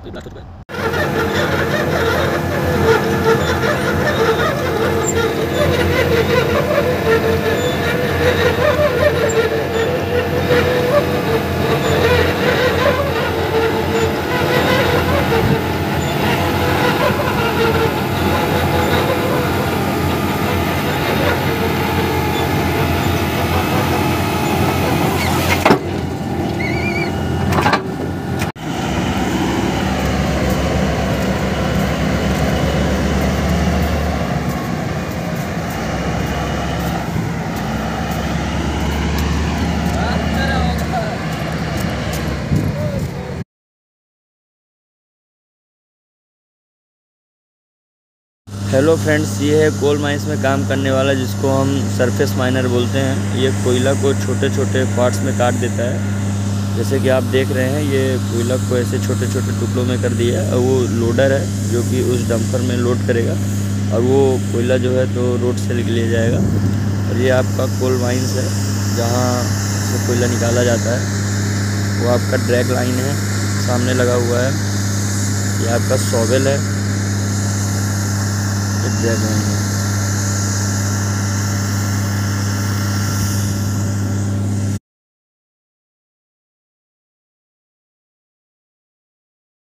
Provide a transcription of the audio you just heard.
तो इतना हो चुका है। हेलो फ्रेंड्स, ये है कोल माइंस में काम करने वाला जिसको हम सरफेस माइनर बोलते हैं। ये कोयला को छोटे छोटे पार्ट्स में काट देता है। जैसे कि आप देख रहे हैं, ये कोयला को ऐसे छोटे छोटे टुकड़ों में कर दिया है और वो लोडर है जो कि उस डंपर में लोड करेगा और वो कोयला जो है तो रोड से ले जाएगा। और ये आपका कोल माइंस है जहाँ से कोयला निकाला जाता है। वो आपका ड्रैग लाइन है, सामने लगा हुआ है। ये आपका शॉवेल है, ड्रैग लाइन है।